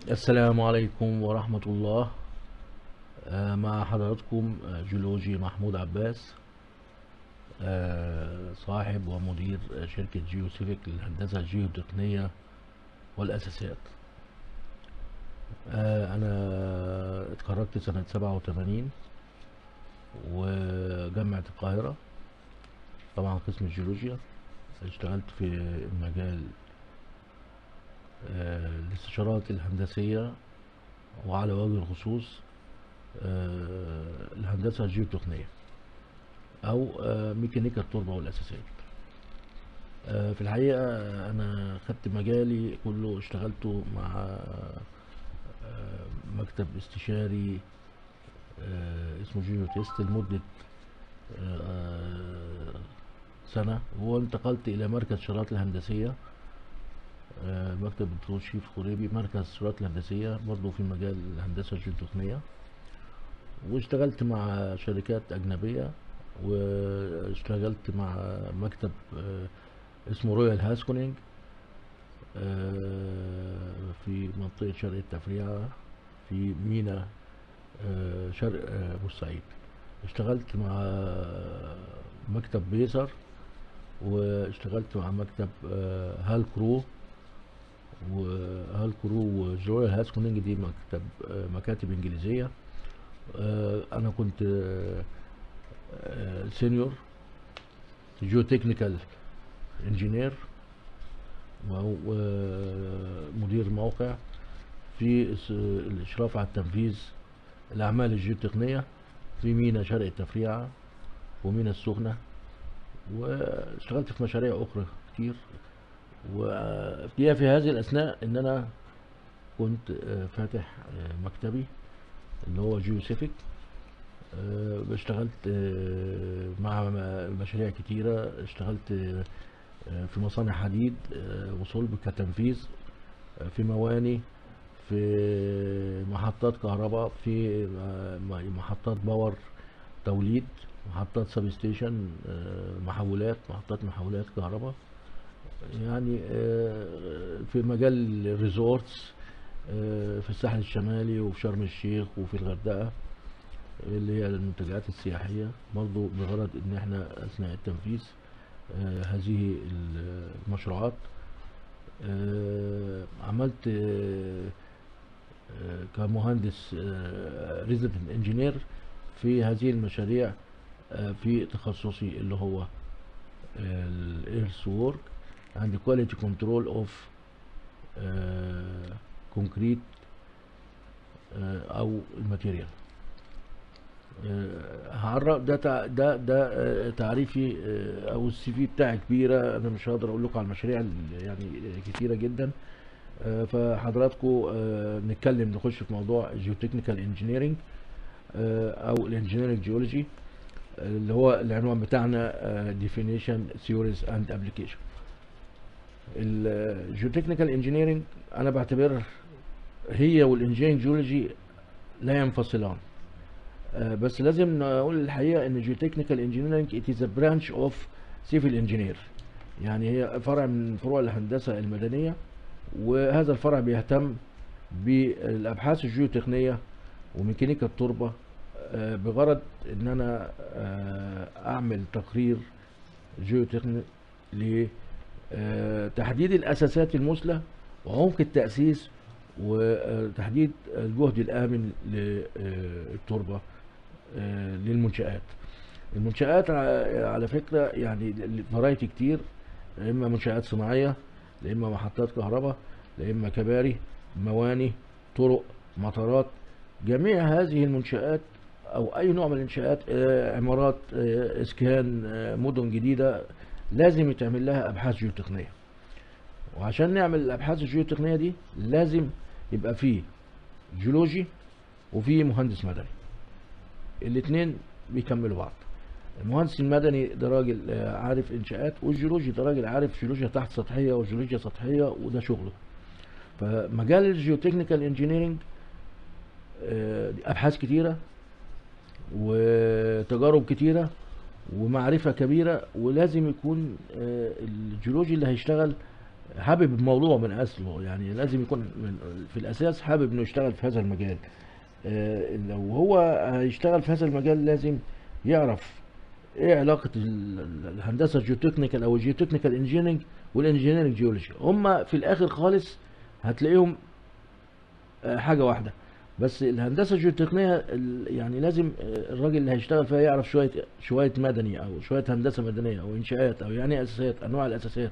السلام عليكم ورحمة الله. مع حضراتكم جيولوجي محمود عباس، صاحب ومدير شركة جيوسيفيك للهندسة الجيوتقنية والأساسات. أنا اتخرجت سنة 87 وجامعة القاهرة، طبعا قسم الجيولوجيا. اشتغلت في المجال الاستشارات الهندسية، وعلى وجه الخصوص الهندسة الجيوتقنية أو ميكانيكا التربة والأساسات. في الحقيقة أنا خدت مجالي كله، اشتغلته مع مكتب استشاري اسمه جيو تيست لمدة آه، سنة، وانتقلت إلى مركز الشراط الهندسية، مكتب الدكتور شريف خريبي، مركز الشراط الهندسية برضه في مجال الهندسة الجيوتقنية. واشتغلت مع شركات أجنبية، واشتغلت مع مكتب اسمه رويال هاسكونينج في منطقة شرق التفريعة في ميناء شرق بورسعيد. اشتغلت مع مكتب بيسر، واشتغلت مع مكتب هال كرو. وهال كرو ورويال هاسكونينج دي مكاتب انجليزية. انا كنت سينيور جيو تكنيكال انجينير ومدير موقع في الإشراف على التنفيذ الأعمال الجيوتقنية في ميناء شرق التفريعة وميناء السخنة. واشتغلت في مشاريع أخرى كتير. وفي هذه الأثناء إن أنا كنت فاتح مكتبي اللي هو جيوسيفيك. اشتغلت مع مشاريع كتيرة. اشتغلت في مصانع حديد وصلب كتنفيذ، في مواني، في محطات كهرباء، في محطات باور توليد، محطات سب ستيشن، محطات محولات كهرباء. يعني في مجال الريزورتس في الساحل الشمالي وفي شرم الشيخ وفي الغردقة، اللي هي المنتجعات السياحية، برضو بغرض ان احنا اثناء التنفيذ هذه المشروعات. عملت كمهندس ريزيدنت انجينير في هذه المشاريع، في تخصصي اللي هو الايرث وورك عند كواليتي كنترول اوف كونكريت او الماتيريال. هعرف ده تعريفي او السي في بتاعي كبيره. انا مش هقدر اقول لكم على المشاريع يعني كتيره جدا. فحضراتكم نتكلم، نخش في موضوع جيوتكنيكال انجينيرنج او الانجينيرنج جيولوجي، اللي هو العنوان بتاعنا ديفينيشن ثيوريز اند ابلكيشن. الجيوتكنيكال انجينيرنج انا بعتبر هي والانجينيرنج جيولوجي لا ينفصلان. بس لازم نقول الحقيقه ان جيوتكنيكال انجينيرنج it is a branch of civil engineer، يعني هي فرع من فروع الهندسه المدنيه. وهذا الفرع بيهتم بالابحاث الجيوتقنيه وميكانيكا التربه، بغرض ان انا اعمل تقرير جيوتقني لتحديد الاساسات المثلى وعمق التاسيس وتحديد الجهد الامن للتربه للمنشآت. المنشآت على فكرة يعني فرايتي كتير، يا إما منشآت صناعية، يا إما محطات كهرباء، يا إما كباري، مواني، طرق، مطارات. جميع هذه المنشآت أو أي نوع من الإنشاءات، عمارات، إسكان، مدن جديدة، لازم يتعمل لها أبحاث جيوتقنية. وعشان نعمل الأبحاث الجيوتقنية دي لازم يبقى فيه جيولوجي وفيه مهندس مدني، الاثنين بيكملوا بعض. المهندس المدني ده راجل عارف انشاءات، والجيولوجي ده راجل عارف جيولوجيا تحت سطحيه وجيولوجيا سطحيه، وده شغله. فمجال الجيوتكنيكال انجينيرنج ابحاث كتيره وتجارب كتيره ومعرفه كبيره، ولازم يكون الجيولوجي اللي هيشتغل حابب الموضوع من اصله، يعني لازم يكون في الاساس حابب انه يشتغل في هذا المجال. لو هو هيشتغل في هذا المجال لازم يعرف ايه علاقة الهندسة الجيوتكنيكال او الجيوتكنيكال انجينيرنج والانجينيرنج جيولوجي. هما في الاخر خالص هتلاقيهم حاجة واحدة. بس الهندسة الجيوتقنية يعني لازم الراجل اللي هيشتغل فيها يعرف شوية مدني أو شوية هندسة مدنية أو إنشاءات، أو يعني إيه أساسيات، أنواع الأساسيات،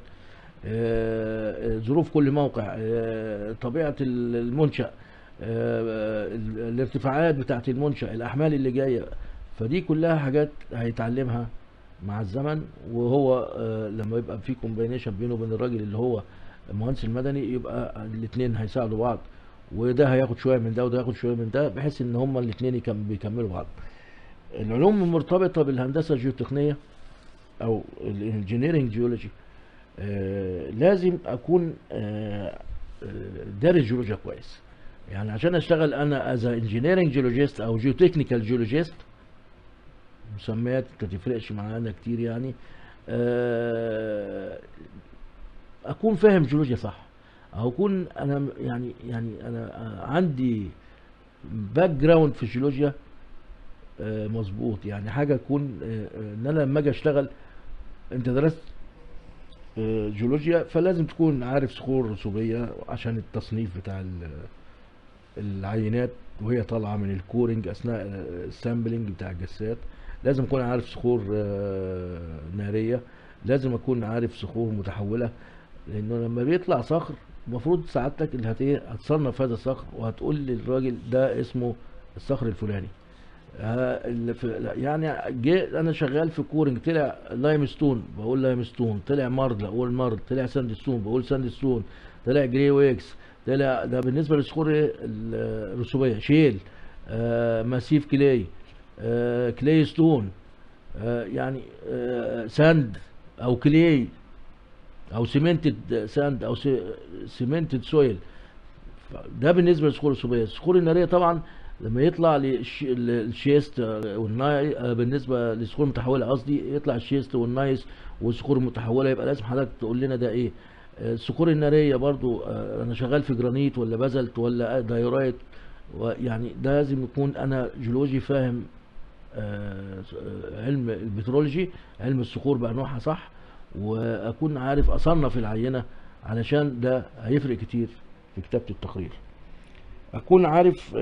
ظروف كل موقع، طبيعة المنشأ، الارتفاعات بتاعة المنشأ، الأحمال اللي جاية. فدي كلها حاجات هيتعلمها مع الزمن. وهو لما يبقى في كومبينيشن بينه وبين الراجل اللي هو المهندس المدني، يبقى الاثنين هيساعدوا بعض، وده هياخد شويه من ده وده هياخد شويه من ده، بحيث ان هما الاثنين بيكملوا بعض. العلوم المرتبطه بالهندسه الجيوتقنيه او الانجينيرنج جيولوجي، لازم اكون دارس جيولوجيا كويس. يعني عشان اشتغل انا از انجينيرنج جيولوجيست او جيوتكنيكال جيولوجيست، مسميات ما تفرقش معانا كتير يعني، اكون فاهم جيولوجيا صح، او اكون انا يعني انا عندي باك جراوند في الجيولوجيا مظبوط. يعني حاجه تكون ان انا لما اجي اشتغل، انت درست جيولوجيا فلازم تكون عارف صخور رسوبيه عشان التصنيف بتاع العينات وهي طالعه من الكورنج اثناء السامبلنج بتاع الجسات. لازم اكون عارف صخور ناريه، لازم اكون عارف صخور متحوله، لانه لما بيطلع صخر المفروض سعادتك اللي هتصنف هذا الصخر وهتقول للراجل ده اسمه الصخر الفلاني. يعني انا شغال في كورنج، طلع لايم ستون بقول لايم ستون، طلع مارد بقول مارد، طلع ساند ستون بقول ساند ستون، طلع جري ويكس، طلع ده بالنسبه للصخور الرسوبيه شيل، ماسيف كلاي، كلاي ستون، يعني ساند او كلاي او سيمنتد ساند او سيمنتد سويل. ده بالنسبه للصخور الرسوبيه. الصخور الناريه طبعا لما يطلع للشيست والناي، بالنسبه للصخور المتحوله قصدي، يطلع الشيست والنايس والصخور المتحوله، يبقى لازم حضرتك تقول لنا ده ايه. الصخور الناريه برضو انا شغال في جرانيت ولا بازلت ولا دايورايت، يعني ده لازم يكون انا جيولوجي فاهم علم البترولوجي، علم الصخور بانواعها صح، واكون عارف اصنف العينه، علشان ده هيفرق كتير في كتابه التقرير. اكون عارف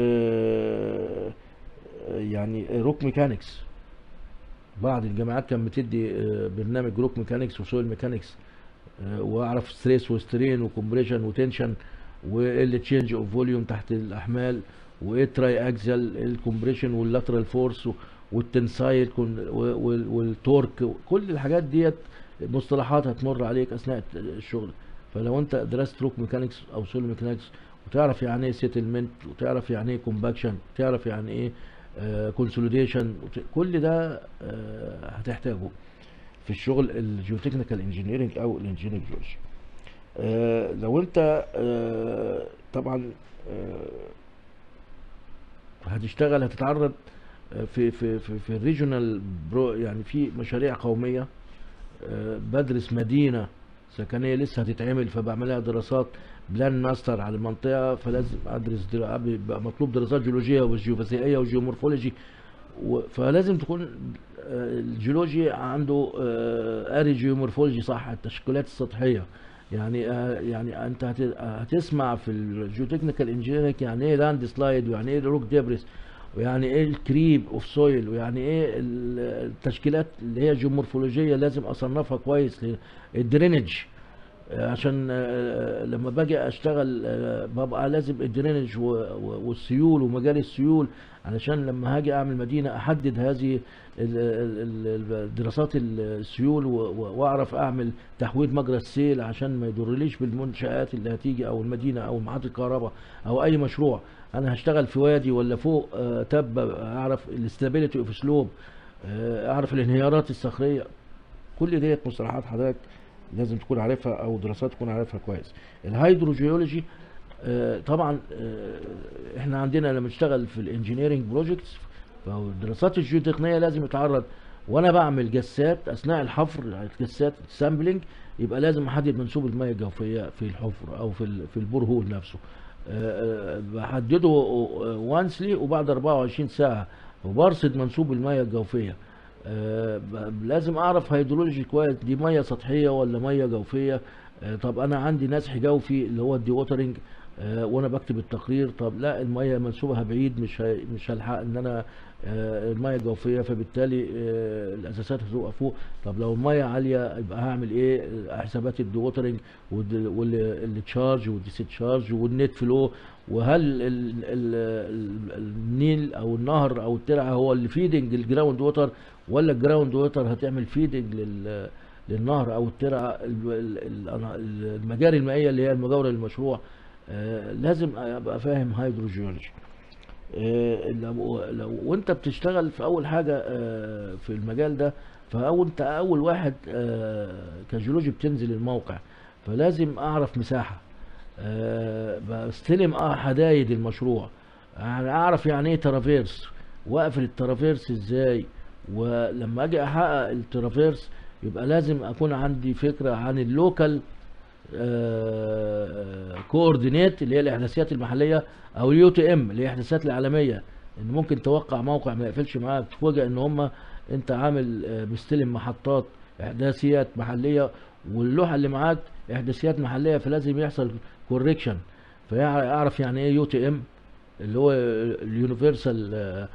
يعني روك ميكانكس. بعض الجامعات كانت بتدي برنامج روك ميكانكس وسويل ميكانكس، واعرف ستريس وسترين وكمبريشن وتنشن وايه تشينج اوف فوليوم تحت الاحمال، وايه تراي اكزل الكمبريشن واللاترال فورس والتنسايل والتورك. كل الحاجات ديت مصطلحات هتمر عليك اثناء الشغل. فلو انت درست روك ميكانكس او سويل ميكانكس وتعرف يعني ايه سيتلمنت، وتعرف يعني ايه كومباكشن، تعرف يعني ايه كونسوليديشن، كل ده هتحتاجه في الشغل الجيوتكنيكال انجينيرنج او الانجينيرنج جيولوجي. لو انت طبعا هتشتغل، هتتعرض في الريجونال يعني في مشاريع قوميه. بدرس مدينه سكنيه لسه هتتعمل، فبعملها دراسات بلان ماستر على المنطقه، فلازم ادرس بيبقى مطلوب دراسات جيولوجيه وجيوفيزيائيه وجيومورفولوجي. فلازم تكون الجيولوجي عنده قاري جيومورفولوجي صح، التشكيلات السطحيه. يعني انت هتسمع في الجيوتكنيكال انجينيرنج يعني ايه لاند سلايد، ويعني ايه روك ديبريس، ويعني ايه الكريب اوف سويل، ويعني ايه التشكيلات اللي هي جيومورفولوجيه لازم اصنفها كويس. الدرينج عشان لما باجي اشتغل ببقى لازم الدرينج والسيول ومجال السيول، علشان لما هاجي اعمل مدينه احدد هذه دراسات السيول، واعرف اعمل تحويل مجرى السيل عشان ما يضرليش بالمنشآت اللي هتيجي او المدينه او محطه الكهرباء او اي مشروع. انا هشتغل في وادي ولا فوق تبه، اعرف الاستابيليتي اوف سلوب، اعرف الانهيارات الصخريه. كل ديت مصطلحات حضرتك لازم تكون عارفها او دراسات تكون عارفها كويس. الهيدروجيولوجي طبعا احنا عندنا لما نشتغل في الانجينيرنج بروجكتس، فالدراسات الجيوتقنيه لازم يتعرض وانا بعمل جسات اثناء الحفر، جسات سامبلنج، يبقى لازم احدد منسوب الميه الجوفيه في الحفر او في البور هول نفسه. بحدده وانسلي وبعد 24 ساعه، وبرصد منسوب الميه الجوفيه. لازم اعرف هيدرولوجي كويس، دي ميه سطحيه ولا ميه جوفيه. طب انا عندي نسح جوفي اللي هو الدي ووترنج، وانا بكتب التقرير، طب لا الميه منسوبها بعيد، مش هلحق ان انا الميه الجوفيه، فبالتالي الاساسات هتبقى فوق. طب لو الميه عاليه يبقى هعمل ايه؟ حسابات الدي ووترنج والتشارج والديستشارج والنت فلو، وهل النيل او النهر او الترعه هو اللي فيدنج الجراوند ووتر، ولا الجراوند ووتر هتعمل فيدنج للنهر او الترعه. المجاري المائيه اللي هي المجاوره للمشروع، لازم ابقى فاهم هيدروجيولوجي. لو وانت بتشتغل في اول حاجه في المجال ده، انت اول واحد كجيولوجي بتنزل الموقع، فلازم اعرف مساحه، بستلم حدايد المشروع، يعني اعرف يعني ايه ترافيرس، واقفل الترافيرس ازاي. ولما اجي احقق الترافيرس يبقى لازم اكون عندي فكره عن اللوكال كوردينيت اللي هي الاحداثيات المحليه، او اليو تي ام اللي هي الاحداثيات العالميه. ان ممكن توقع موقع ما يقفلش معاك، تفوجئ ان هم انت عامل مستلم محطات احداثيات محليه، واللوحه اللي معاك احداثيات محليه، فلازم يحصل كوريكشن. فيعرف يعني ايه يو تي ام اللي هو اليونيفرسال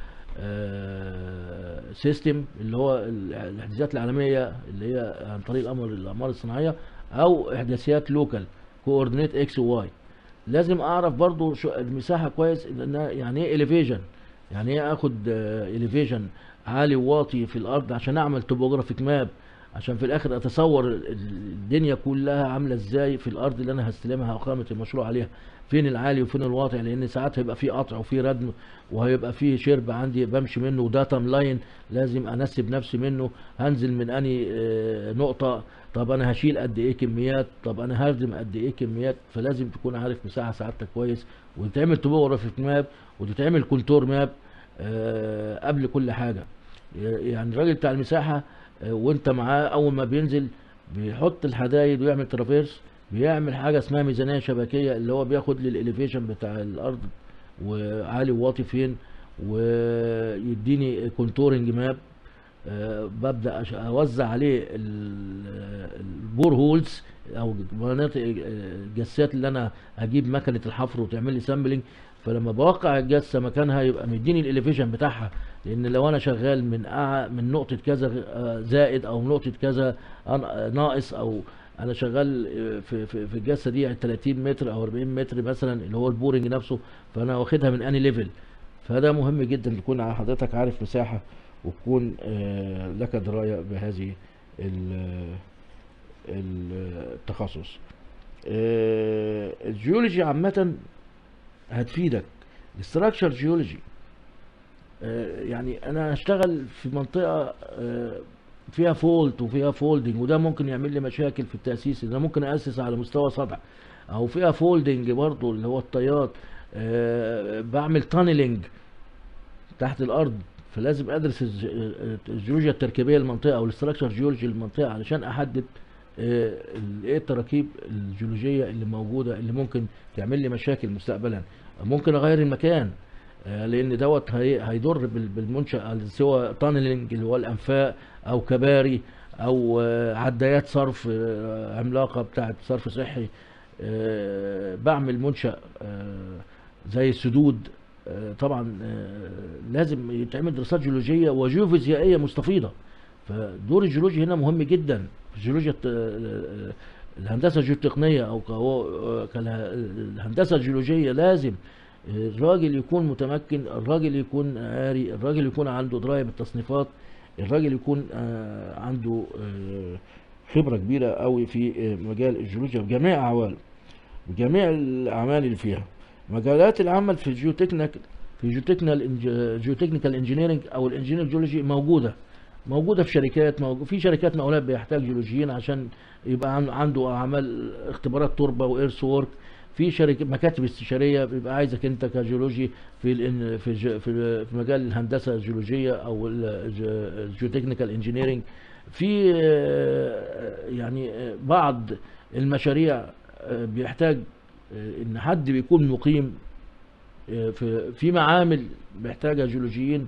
سيستم، اللي هو الاحداثيات العالميه اللي هي عن طريق الاقمار الصناعيه، او احداثيات لوكال كوردينيت اكس وواي. لازم اعرف برضو المساحه كويس، يعني ايه اليفيجن، يعني ايه اخد اليفيجن عالي وواطي في الارض عشان اعمل توبوجرافيك ماب، عشان في الاخر اتصور الدنيا كلها عامله ازاي في الارض اللي انا هستلمها وقامه المشروع عليها، فين العالي وفين الواطي. لان ساعات هيبقى في قطع وفي ردم، وهيبقى في شرب عندي بمشي منه، وداتم لاين لازم انسب نفسي منه، هنزل من اني نقطه، طب انا هشيل قد ايه كميات، طب انا هردم قد ايه كميات. فلازم تكون عارف مساحه سعادتك كويس، وتتعمل توبوغرافيك ماب، وتتعمل كونتور ماب قبل كل حاجه. يعني الراجل بتاع المساحه وانت معاه اول ما بينزل بيحط الحدايد ويعمل ترافيرس، بيعمل حاجه اسمها ميزانيه شبكيه، اللي هو بياخد لي الاليفيشن بتاع الارض وعالي وواطي فين، ويديني كونتورنج ماب. ببدا اوزع عليه البور هولز او مناطق الجسات اللي انا هجيب مكنه الحفر وتعمل لي سامبلنج. فلما بوقع الجسه مكانها يبقى مديني الاليفيشن بتاعها، لان لو انا شغال من نقطه كذا زائد، او نقطه كذا ناقص، او انا شغال في الجسه دي يعني 30 متر او 40 متر مثلا اللي هو البورنج نفسه، فانا واخدها من اني ليفل. فده مهم جدا تكون على حضرتك عارف مساحه، وتكون لك درايه بهذه التخصص. الجيولوجي عامه هتفيدك. الاستراكشر جيولوجي، يعني انا هشتغل في منطقه فيها فولت وفيها فولدنج، وده ممكن يعمل لي مشاكل في التاسيس، ان انا ممكن اسس على مستوى سطح، او فيها فولدنج برضو اللي هو الطيات. بعمل تانلينج تحت الارض، فلازم ادرس الجيولوجيا التركيبيه للمنطقه او الاستراكشر جيولوجي للمنطقه، علشان احدد ايه التراكيب الجيولوجيه اللي موجوده اللي ممكن تعمل لي مشاكل مستقبلا. ممكن اغير المكان، لان دوت هيضر بالمنشأ، سواء تانلينج اللي هو الانفاق، او كباري، او عدايات صرف عملاقه بتاعت صرف صحي. بعمل منشأ زي السدود، طبعا لازم يتعمل دراسات جيولوجيه وجيوفيزيائيه مستفيضه. فدور الجيولوجي هنا مهم جدا. الجيولوجيا الهندسه الجيوتقنيه او الهندسه الجيولوجيه، لازم الراجل يكون متمكن، الراجل يكون قاري، الراجل يكون عنده درايه بالتصنيفات، الراجل يكون عنده خبره كبيره قوي في مجال الجيولوجيا بجميع اعماله، بجميع الاعمال اللي فيها. مجالات العمل في جيوتكنيكال انجينيرنج او الانجينير جيولوجي موجوده في شركات، في شركات مقاولات بيحتاج جيولوجيين عشان يبقى عنده اعمال اختبارات تربه وايرث وورك. في شركة مكاتب استشاريه بيبقى عايزك انت كجيولوجي في مجال الهندسه الجيولوجيه او الجيوتكنيكال انجينيرنج. في يعني بعض المشاريع بيحتاج ان حد بيكون مقيم في معامل محتاجه جيولوجيين.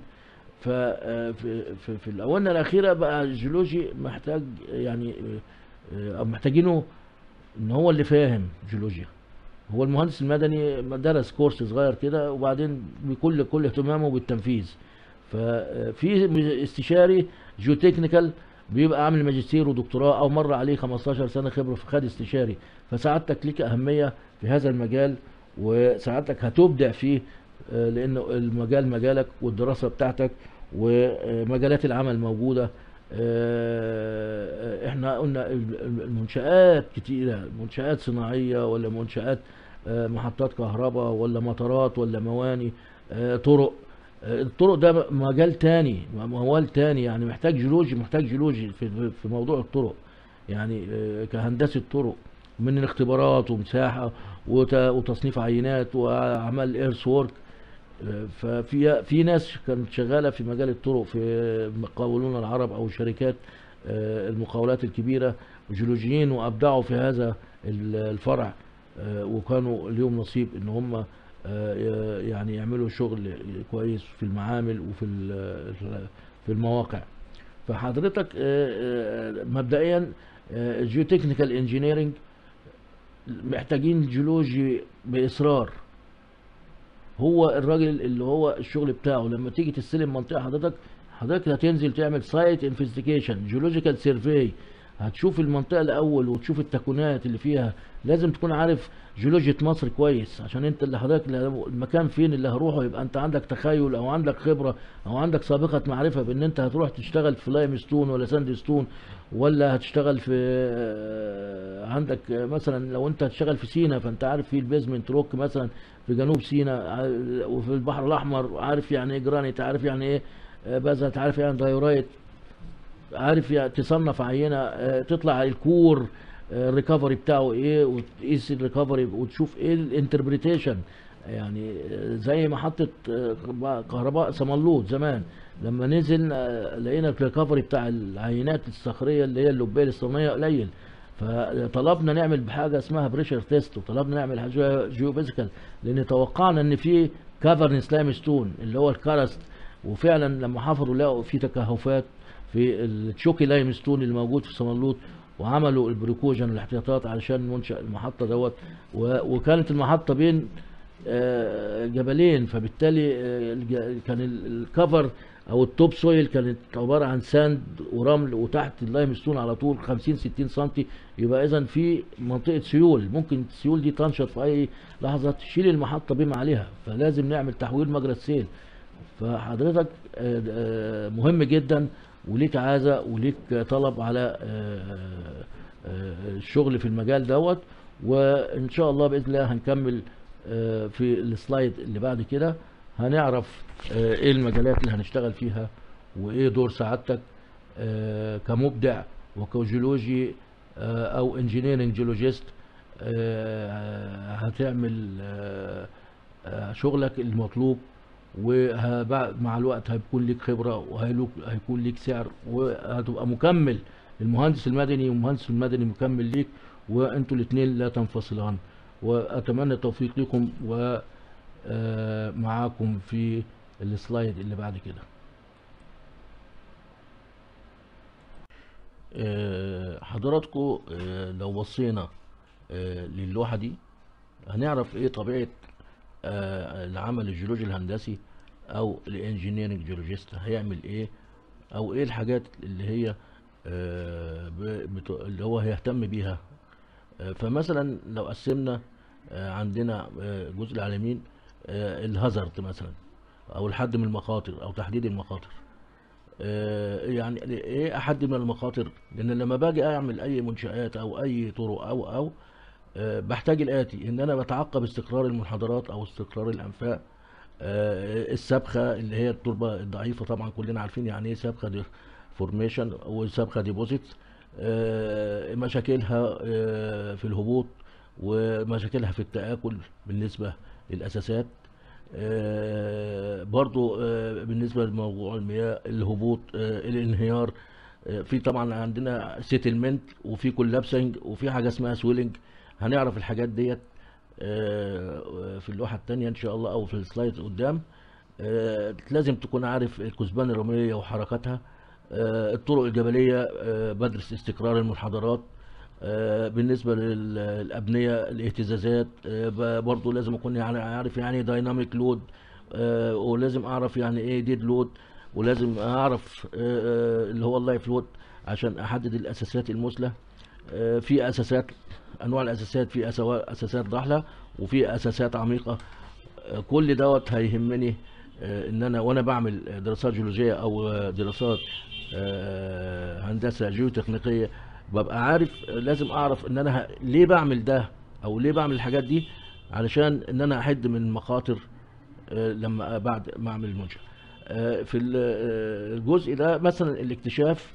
في الاونه الاخيره بقى الجيولوجي محتاج يعني او محتاجينه ان هو اللي فاهم جيولوجيا. هو المهندس المدني درس كورس صغير كده وبعدين بكل اهتمامه بالتنفيذ. ففي استشاري جيوتكنيكال بيبقى عامل ماجستير ودكتوراه او مر عليه 15 سنه خبره في خد استشاري، فسعادتك ليك اهميه في هذا المجال وسعادتك هتبدع فيه، لان المجال مجالك والدراسه بتاعتك ومجالات العمل موجوده. احنا قلنا المنشآت كتيرة، منشآت صناعية ولا منشآت محطات كهرباء ولا مطارات ولا مواني، طرق. الطرق ده مجال تاني، موال تاني، يعني محتاج جيولوجي في موضوع الطرق، يعني كهندسة طرق من الاختبارات ومساحة وتصنيف عينات وعمل ايرث وورك. في ناس كانت شغاله في مجال الطرق في مقاولون العرب او شركات المقاولات الكبيره جيولوجيين وابدعوا في هذا الفرع، وكانوا ليهم نصيب ان هم يعني يعملوا شغل كويس في المعامل وفي في المواقع. فحضرتك مبدئيا جيوتكنيكال انجينيرنج محتاجين جيولوجي باصرار. هو الراجل اللي هو الشغل بتاعه لما تيجي تستلم منطقه حضرتك هتنزل تعمل سايت انفستيجيشن جيولوجيكال سيرفي، هتشوف المنطقه الاول وتشوف التكوينات اللي فيها. لازم تكون عارف جيولوجيا مصر كويس عشان انت اللي حضرتك المكان فين اللي هروحه يبقى انت عندك تخيل او عندك خبره او عندك سابقه معرفه بان انت هتروح تشتغل في لايم ستون ولا ساند ستون، ولا هتشتغل في عندك مثلا لو انت هتشتغل في سينا فانت عارف في البيزمنت روك مثلا في جنوب سيناء وفي البحر الاحمر، عارف يعني ايه جرانيت، عارف يعني ايه بازلت، عارف يعني دايورايت، عارف يعني تصنف عينه تطلع الكور الريكفري بتاعه ايه وتقيس الريكفري وتشوف ايه الانتربريتيشن. يعني زي محطه كهرباء سمنلوط زمان لما نزل لقينا الريكفري بتاع العينات الصخريه اللي هي اللوبيه الصينيه قليل، فطلبنا نعمل بحاجه اسمها بريشر تيست وطلبنا نعمل حاجه جيوفيزيكال لان توقعنا ان في كافرنس لايم ستون اللي هو الكارست، وفعلا لما حفروا لقوا في تكهفات في التشوكي لايم ستون اللي موجود في سمنلوط، وعملوا البريكوجن الاحتياطات علشان منشأ المحطه دوت. وكانت المحطه بين جبلين، فبالتالي كان الكفر او التوب سويل كانت عباره عن ساند ورمل وتحت اللايم ستون على طول 50 60 سم، يبقى اذا في منطقه سيول ممكن السيول دي تنشط في اي لحظه تشيل المحطه بما عليها، فلازم نعمل تحويل مجرى السيل. فحضرتك مهم جدا وليك عازه وليك طلب على الشغل في المجال دوت. وان شاء الله باذن الله هنكمل في السلايد اللي بعد كده هنعرف ايه المجالات اللي هنشتغل فيها وايه دور سعادتك كمبدع وكجيولوجي او انجينيرنج جيولوجيست. هتعمل شغلك المطلوب ومع الوقت هيكون ليك خبرة وهيكون ليك سعر وهتبقى مكمل المهندس المدني والمهندس المدني مكمل ليك، وانتوا الاثنين لا تنفصلان. واتمنى التوفيق لكم ومعاكم في السلايد اللي بعد كده. حضراتكم لو بصينا للوحة دي هنعرف ايه طبيعة العمل الجيولوجي الهندسي او الانجينيرنج جيولوجيست هيعمل ايه، او ايه الحاجات اللي هي اللي هو هيهتم بيها. فمثلا لو قسمنا عندنا جزء على اليمين الهازارد مثلا او الحد من المخاطر او تحديد المخاطر. يعني ايه احد من المخاطر؟ لان لما باجي اعمل اي منشآت او اي طرق او بحتاج الاتي ان انا بتعقب استقرار المنحدرات او استقرار الانفاق، السبخه اللي هي التربه الضعيفه، طبعا كلنا عارفين يعني ايه سبخه فورميشن وسبخه ديبوزيت، مشاكلها في الهبوط ومشاكلها في التآكل بالنسبة للأساسات. برضو بالنسبة لموضوع المياه، الهبوط، الانهيار. في طبعا عندنا سيتلمنت، وفي كولابسنج، وفي حاجة اسمها سويلنج. هنعرف الحاجات ديت في اللوحة التانية ان شاء الله، او في السلايد قدام. لازم تكون عارف الكثبان الرملية وحركاتها. الطرق الجبلية، بدرس استقرار المنحدرات. بالنسبة للأبنية، الاهتزازات، برضو لازم أكون يعني عارف يعني دايناميك لود، ولازم أعرف يعني إيه ديد لود، ولازم أعرف اللي هو اللايف لود عشان أحدد الأساسات المثلى. في أساسات، أنواع الأساسات، في أساسات ضحلة وفي أساسات عميقة. كل دوت هيهمني ان انا وانا بعمل دراسات جيولوجيه او دراسات هندسه جيوتكنيكيه، ببقى عارف، لازم اعرف ان انا ليه بعمل ده او ليه بعمل الحاجات دي، علشان ان انا احد من المخاطر لما بعد ما اعمل المنشأ. في الجزء ده مثلا الاكتشاف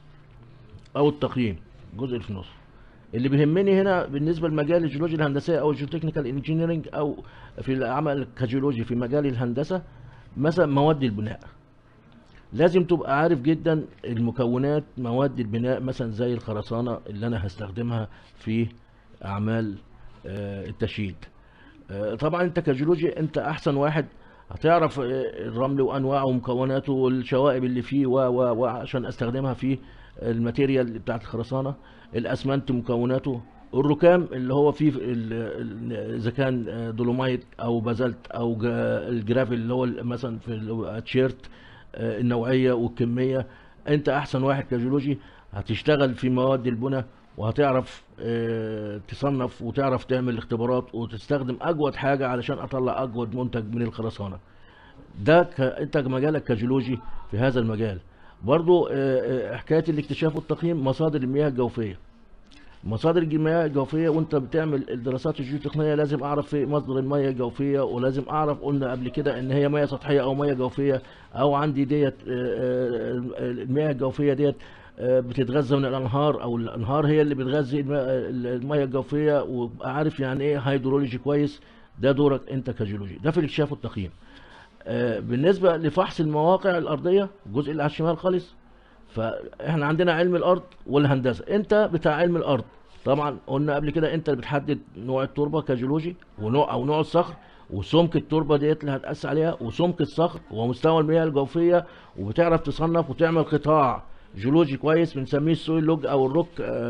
او التقييم، الجزء اللي في النص اللي بيهمني هنا بالنسبه لمجال الجيولوجيا الهندسيه او الجيوتكنيكال انجينيرنج، او في العمل كجيولوجي في مجال الهندسه. مثلا مواد البناء، لازم تبقى عارف جدا المكونات مواد البناء، مثلا زي الخرسانه اللي انا هستخدمها في اعمال التشييد. طبعا انت كجيولوجي انت احسن واحد هتعرف الرمل وانواعه ومكوناته والشوائب اللي فيه وعشان استخدمها في الماتيريال بتاعت الخرسانه. الاسمنت مكوناته، الركام اللي هو فيه اذا كان دولومايت او بازلت او الجرافيل اللي هو مثلا في التيشيرت، النوعيه والكميه. انت احسن واحد كجيولوجي هتشتغل في مواد البناء، وهتعرف تصنف وتعرف تعمل اختبارات وتستخدم اجود حاجه علشان اطلع اجود منتج من الخرسانه. ده انت مجالك كجيولوجي في هذا المجال. برضو حكايه الاكتشاف والتقييم، مصادر المياه الجوفيه. مصادر المياه الجوفيه وانت بتعمل الدراسات الجيوتقنيه لازم اعرف في مصدر المياه الجوفيه، ولازم اعرف، قلنا قبل كده ان هي مياه سطحيه او مياه جوفيه، او عندي ديت المياه الجوفيه ديت بتتغذى من الانهار، او الانهار هي اللي بتغذي المياه الجوفيه، وابقى عارف يعني ايه هيدرولوجي كويس. ده دورك انت كجيولوجي، ده في الاكتشاف والتقييم. بالنسبه لفحص المواقع الارضيه، الجزء اللي على الشمال خالص، فاحنا عندنا علم الارض والهندسه. انت بتاع علم الارض، طبعا قلنا قبل كده انت اللي بتحدد نوع التربه كجيولوجي، ونوع او نوع الصخر، وسمك التربه ديت اللي هتقاس عليها، وسمك الصخر، ومستوى المياه الجوفيه. وبتعرف تصنف وتعمل قطاع جيولوجي كويس بنسميه السويل لوج او الروك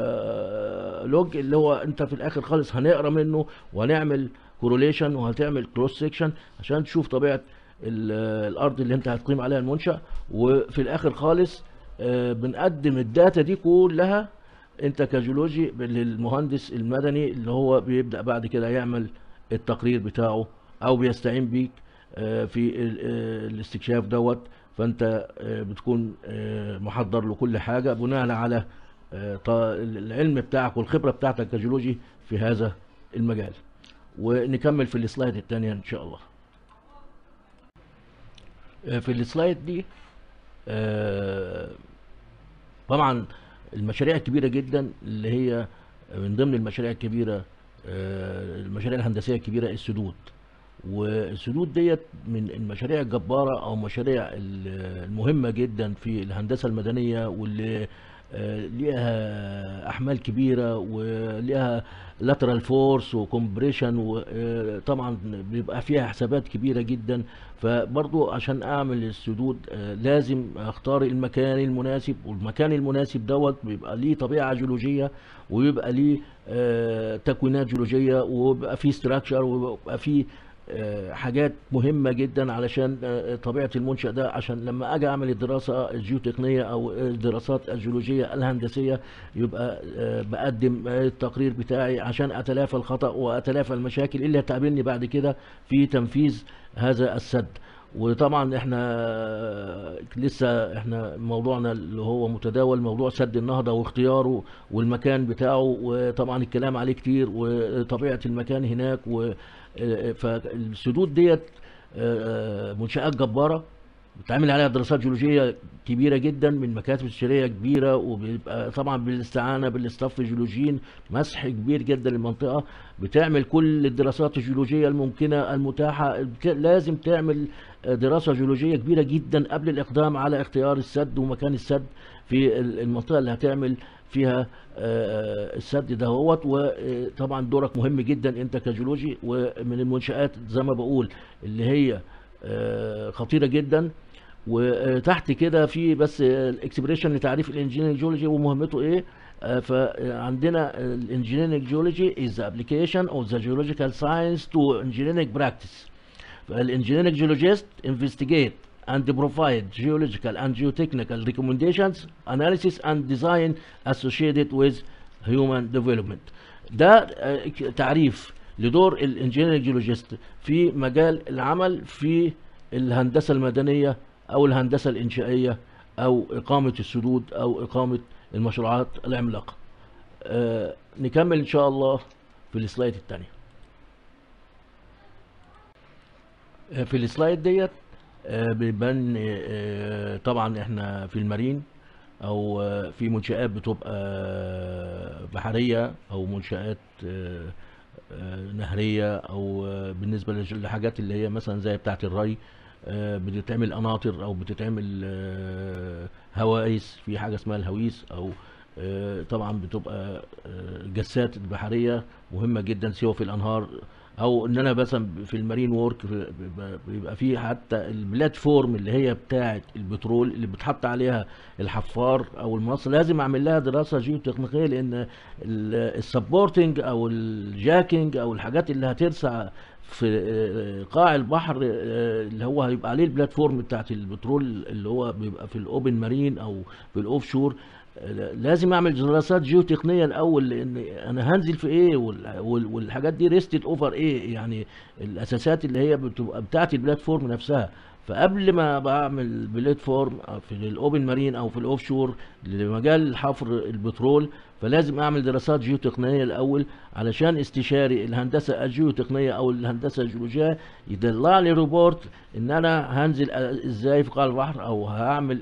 لوج، اللي هو انت في الاخر خالص هنقرا منه وهنعمل كوروليشن وهتعمل كروس سيكشن عشان تشوف طبيعه الارض اللي انت هتقيم عليها المنشأ. وفي الاخر خالص بنقدم الداتا دي كلها انت كجيولوجي للمهندس المدني، اللي هو بيبدأ بعد كده يعمل التقرير بتاعه او بيستعين بيك في الاستكشاف دوت. فانت بتكون محضر له كل حاجة بناء على العلم بتاعك والخبرة بتاعتك كجيولوجي في هذا المجال. ونكمل في السلايد الثانية ان شاء الله. في السلايد دي طبعا المشاريع الكبيرة جدا اللي هي من ضمن المشاريع الكبيرة، المشاريع الهندسية الكبيرة، السدود. والسدود ديت من المشاريع الجبارة او مشاريع المهمة جدا في الهندسة المدنية، واللي ليها احمال كبيرة وليها لاترال فورس وكمبريشن، وطبعا بيبقى فيها حسابات كبيرة جدا. فبرضو عشان اعمل السدود لازم اختار المكان المناسب، والمكان المناسب دوت بيبقى ليه طبيعة جيولوجية، ويبقى ليه تكوينات جيولوجية، ويبقى فيه ستراكشر، ويبقى فيه حاجات مهمة جدا علشان طبيعة المنشأ ده، عشان لما اجي اعمل الدراسة الجيوتقنية او الدراسات الجيولوجية الهندسية يبقى بقدم التقرير بتاعي عشان اتلافى الخطأ واتلافى المشاكل اللي هتقابلني بعد كده في تنفيذ هذا السد. وطبعا احنا لسه موضوعنا اللي هو متداول، موضوع سد النهضة واختياره والمكان بتاعه، وطبعا الكلام عليه كتير وطبيعة المكان هناك. فالسدود ديت منشآت جبارة بتعمل عليها دراسات جيولوجيه كبيره جدا من مكاتب استشاريه كبيره، وبيبقى طبعا بالاستعانه بالاستاف جيولوجيين، مسح كبير جدا للمنطقه. بتعمل كل الدراسات الجيولوجيه الممكنه المتاحه. لازم تعمل دراسه جيولوجيه كبيره جدا قبل الاقدام على اختيار السد ومكان السد في المنطقه اللي هتعمل فيها السد دهوت. وطبعا دورك مهم جدا انت كجيولوجي، ومن المنشآت زي ما بقول اللي هي خطيره جدا. وتحت كده في بس الاكسبريشن لتعريف الانجينيرنج جيولوجي ومهمته ايه. فعندنا الانجينيرنج جيولوجي is the application of the geological science to engineering practice. فالانجينيرنج جيولوجيست investigate and provide geological and geotechnical recommendations, analysis and design associated with human development. ده تعريف لدور الانجينيرنج جيولوجيست في مجال العمل في الهندسة المدنية أو الهندسة الإنشائية أو إقامة السدود أو إقامة المشروعات العملاقة. نكمل إن شاء الله في السلايد الثانية. في السلايد ديت بيبان طبعا احنا في المارين او في منشآت بتبقى بحرية او منشآت نهرية، او بالنسبة لحاجات اللي هي مثلا زي بتاعة الري بتتعمل قناطر او بتتعمل هوائس، في حاجة اسمها الهويس، او طبعا بتبقى جسات بحرية مهمة جدا سواء في الانهار، او ان انا مثلا في المارين وورك بيبقى فيه حتى البلاتفورم اللي هي بتاعه البترول اللي بتحط عليها الحفار او المصل، لازم اعمل لها دراسه جيوتكنيكيه، لان السبورتنج او الجاكينج او الحاجات اللي هترسع في قاع البحر اللي هو هيبقى عليه البلاتفورم بتاعت البترول اللي هو بيبقى في الاوبن مارين او في الاوف شور، لازم اعمل دراسات جيوتقنيه الاول، لان انا هنزل في ايه والحاجات دي ريستد اوفر ايه، يعني الاساسات اللي هي بتبقى بتاعت البلاتفورم نفسها. فقبل ما بعمل بلاتفورم في الاوبن مارين او في الاوف شور لمجال حفر البترول، فلازم اعمل دراسات جيوتقنيه الاول علشان استشاري الهندسه الجيوتقنيه او الهندسه الجيولوجيه يطلع لي ريبورت ان انا هنزل ازاي في قاع البحر، او هعمل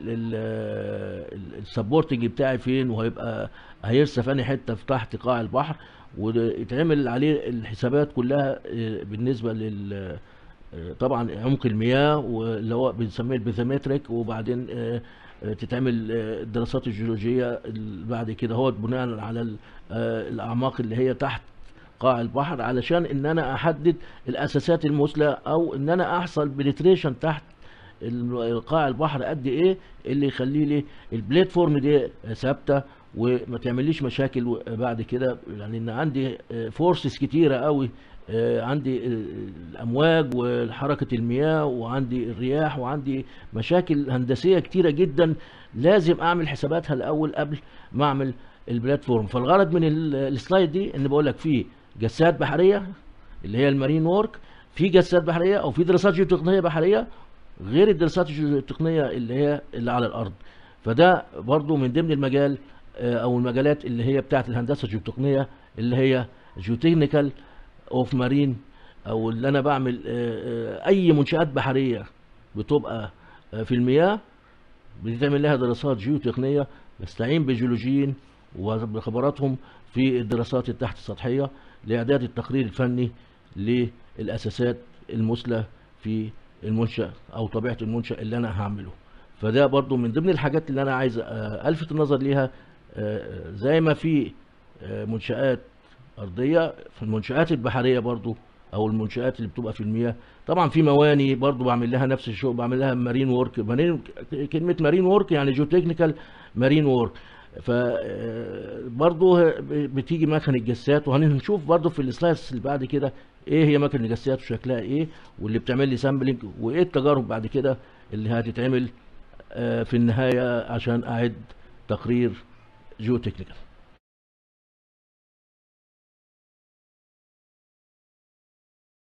السبورتنج بتاعي فين، وهيبقى هيرسى في انهي حته في تحت قاع البحر، ويتعمل عليه الحسابات كلها بالنسبه لل طبعا عمق المياه واللي هو بنسميه البيثومتريك، وبعدين تتعمل الدراسات الجيولوجيه بعد كده هو بناء على الاعماق اللي هي تحت قاع البحر، علشان ان انا احدد الاساسات المثلى، او ان انا احصل بنتريشن تحت قاع البحر قد ايه اللي يخلي لي البلاتفورم دي ثابته وما تعمليش مشاكل بعد كده، يعني ان عندي فورسز كتيره قوي، عندي الامواج وحركه المياه وعندي الرياح وعندي مشاكل هندسيه كتيره جدا لازم اعمل حساباتها الاول قبل ما اعمل البلاتفورم. فالغرض من السلايد دي ان بقول لك في جسات بحريه اللي هي المارين وورك، في جسات بحريه او في دراسات جيوتقنيه بحريه غير الدراسات الجيوتقنيه اللي هي اللي على الارض. فده برضو من ضمن المجال او المجالات اللي هي بتاعت الهندسه الجيوتقنيه اللي هي جيوتكنيكال اوف مارين، او اللي انا بعمل اي منشآت بحريه بتبقى في المياه بتعمل لها دراسات جيوتقنيه، بستعين بجيولوجيين وبخبراتهم في الدراسات التحت السطحيه لاعداد التقرير الفني للاساسات المثلى في المنشأ او طبيعه المنشأ اللي انا هعمله. فده برضو من ضمن الحاجات اللي انا عايز الفت النظر ليها. زي ما في منشآت ارضيه، في المنشآت البحريه برضو او المنشآت اللي بتبقى في المياه طبعا في مواني برضو بعمل لها نفس الشغل، بعمل لها مارين وورك. كلمه مارين وورك يعني جيوتكنيكال مارين وورك. فبرضو بتيجي مكن الجسات، وهنشوف برضو في السلايدز اللي بعد كده ايه هي مكن الجسات وشكلها ايه، واللي بتعمل لي سامبلنج، وايه التجارب بعد كده اللي هتتعمل في النهايه عشان اعد تقرير جيوتكنيكال.